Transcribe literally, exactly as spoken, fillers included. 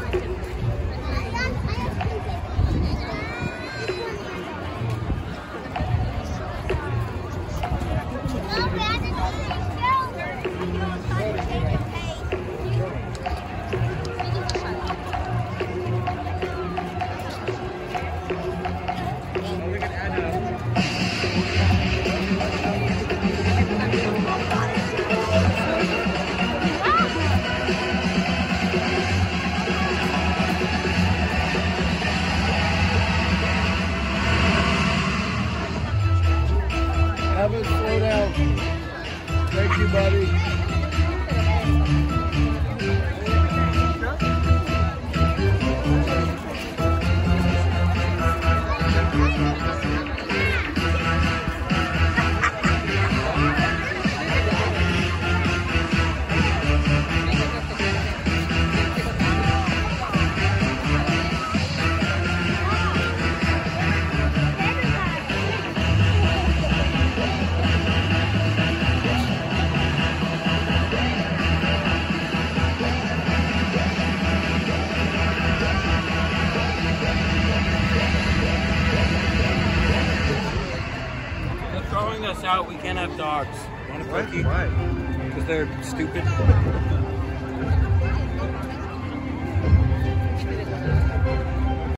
Have it slow down. Thank you, buddy. Throwing us out, we can't have dogs. Want a cookie? Why? Because they're stupid.